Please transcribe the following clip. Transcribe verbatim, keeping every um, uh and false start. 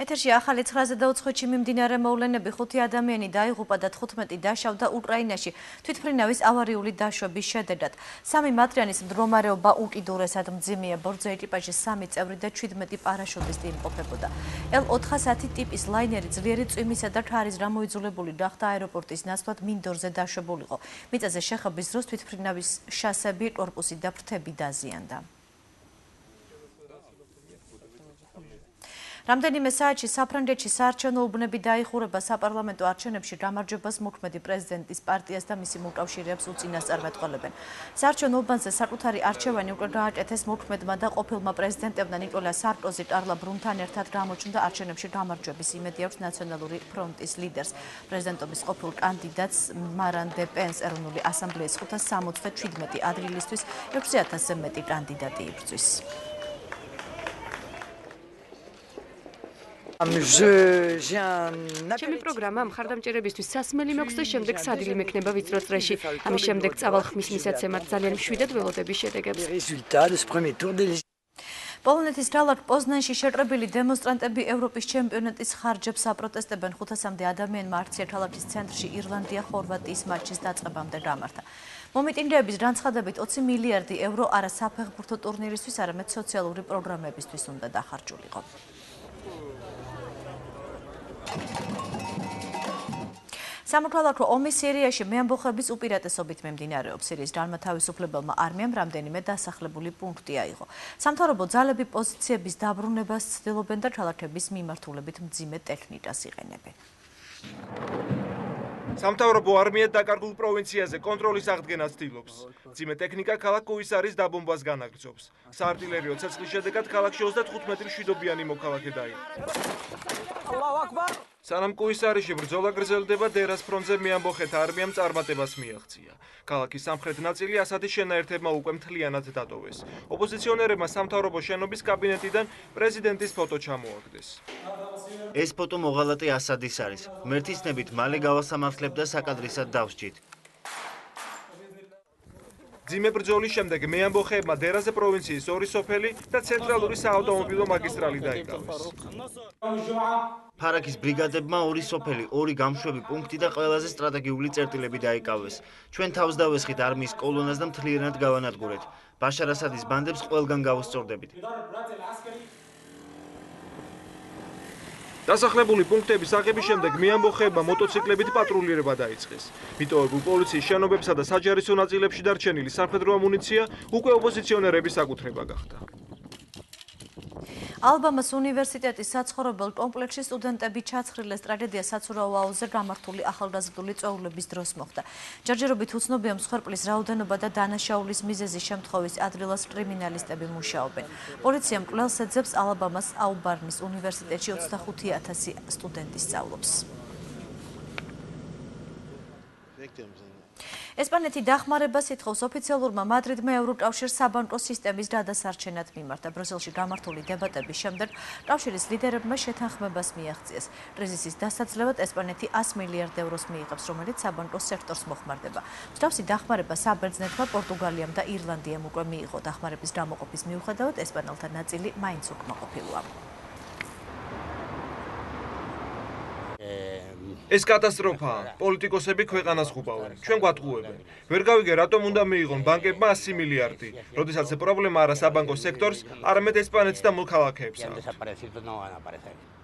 ეთერში ახალი ცხრაზე და უცხოეთში მიმდინარე მოვლენები ხუთი ადამიანი დაიღუპა და თხუთმეტი დაშავდა უკრაინაში თვითმფრინავის ავარიული დაშვების შედეგად. სამი მატრიანის მდგომარეობა უკიდურესად მძიმეა. ბორძე ეკიპაჟის სამი წევრი და ჩვიდმეტი პარაშუტისტი იმყოფებოდა. ელ ოთხასათი ტიპის ლაინერი ძლიერი წვიმისა და ქარის გამოიძულებული გახდა აეროპორტის ნაცვლად მინდორზე დაშვებულიყო. მიწაზე შეხების დროს თვითმფრინავის შასები, კორპუსი და ფრთები დაზიანდა. რამდენიმე საათში საფრანგეთში საარჩევნო უბნები დაიხურება საპარლამენტო არჩევნებში გამარჯვებას მოქმედი პრეზიდენტის პარტიას და მისი მოკავშირეებს უწინასწარმეტყველებენ. საარჩევნო უბანზე საკუთარი არჩევანი უკვე გააკეთეს მოქმედმა და ყოფილმა პრეზიდენტებმა ნიკოლა სარკოზი კარლა ბრუნთან ერთად გამოჩნდა არჩევნებში გამარჯვების იმედი აქვს ნაციონალური ფრონტის ლიდერს. პრეზიდენტობის ყოფილ კანდიდატს მარან დე პენს ეროვნული ასამბლეის ხუთას სამოცდაშვიდმეტი ადგილისთვის ექვსი ათასზე მეტი კანდიდატი იბრძვის. ჩემი პროგრამა მხარდამჭერებისთვის სასმელი მაქვს და შემდეგ სადილი მექნება ვიწრო წრეში. ამის შემდეგ წავალ ხმის მისაცემად ძალიან მშვიდად ველოდების შედეგებს. პოლონეთის ქალაქ პოზნანში შეყრებილი დემონსტრანტები ევროპის ჩემპიონატის ხარჯებს აპროტესტებენ. ხუთასამდე ადამიანმა არცია ქალაქის ცენტრში ირლანდია ხორვატიის მატჩის დაწყებამდე გამართა. მომიტინგეების განცხადებით ოცი მილიარდი ევრო არა საფეხბურთო ტურნირისთვის, არამედ სოციალური პროგრამებისთვის უნდა დახარჯულიყო. სამოქალაქო ომი სირიაში მეამბოხების უპირატესობით მიმდინარეობს. სირიის განმათავისუფლებელმა არმიამ რამდენიმე დასახლებული პუნქტი აიღო. სამთავრობო ძალები პოზიციების დაბრუნებას ცდილობენ და ქალაქების მიმართულებით მძიმე ტექნიკას იყენებენ. სამთავრობო არმია დაკარგულ პროვინციაზე კონტროლის აღდგენას ცდილობს. მძიმე ტექნიკა ქალაქ კუისარის დაბომბვას განაგრძობს. საარტილერიო ცეცხლის შედეგად ქალაქში ოცდათხუთმეტი მშვიდობიანი მოქალაქე დაიღუპა. სანამ კუისარიში ბრძოლა გრძელდება, დერას ფრონტზე მეამბოხეთა არმიამ წარმატებას მიაღწია. ქალაქის სამხრეთ ნაწილი ასადის შენაერთებმა უკვე მთლიანად დატოვეს. ოპოზიციონერებმა სამთავრობო შენობის კაბინეტიდან პრეზიდენტის ფოტო ჩამოაგდეს. ეს ფოტო მოღალატე ასადის არის. ღმერთის ნებით მალე გავასამართლებდა საკადრისად დავსჯით. მძიმე ბრძოლის შემდეგ მეამბოხეებმა დერაზე პროვინციის ორი სოფელი და ცენტრალური საავტომობილო მაგისტრალი დაიკავეს. ფარაკის ბრიგადებმა ორი სოფელი, ორი გამშვები პუნქტი და ყველაზე სტრატეგიული წერტილები დაიკავეს. ჩვენ თავს დავესხით არმიის კოლონას და მთლიანად გავანადგურეთ. ბაშარ ასადის ბანდებს ყველგან გავუსწორდებით. დასახლებული პუნქტების აღების შემდეგ მეამბოხეებმა მოტოციკლებით პატრულირება დაიწყეს. მიტოვებულ პოლიციის შენობებსა და საჯარისო ნაწილებში დარჩენილი სამხედრო ამუნიცია უკვე ოპოზიციონერების საკუთრება გახდა. ალბამას უნივერსიტეტის საცხოვრებელ კომპლექსში სტუდენტები ჩაცხრილეს. ტრაგედია საცურაო აუზზე გამართული ახალგაზრდული წვეულების დროს მოხდა. ჯერჯერობით უცნობია მსხვერპლის რაოდენობა და დანაშაულის მიზეზი. შემთხვევის ადრილას კრიმინალისტები მუშაობენ. პოლიციამ კვლელს ეძებს ალბამას აუბარნის უნივერსიტეტში ოცდახუთი ათასი სტუდენტი სწავლობს. ესპანეთი დახმარებას ითხოვს ოფიციალურმა მადრიდმა ევროკავშირს საბანკო სისტემის გადასარჩენად მიმართა. ბრუსელში გამართული დებატების შემდეგ კავშირის ლიდერებმა შეთანხმებას მიაღწიეს. კრიზისის დასაძლევად ესპანეთი ას მილიარდ ევროს მიიღებს, რომელიც საბანკო სექტორს მოხმარდება. მსგავსი დახმარება საბერძნეთმა, პორტუგალიამ და ირლანდიამ უკვე მიიღო. დახმარების გამოყოფის მიუხედავად ესპანელთა ნაწილი მაინც უკმაყოფილოა. ეს კატასტროფაა. პოლიტიკოსები ქვეყანას ხუბავენ. ჩვენ გვატყუებენ. ვერ გავიგე, რატომ უნდა მიიღონ ბანკებმა ასი მილიარდი, როდესაც პრობლემა არა საბანკო სექტორს, არამედ ესპანეთს და მოქალაქეებსაც.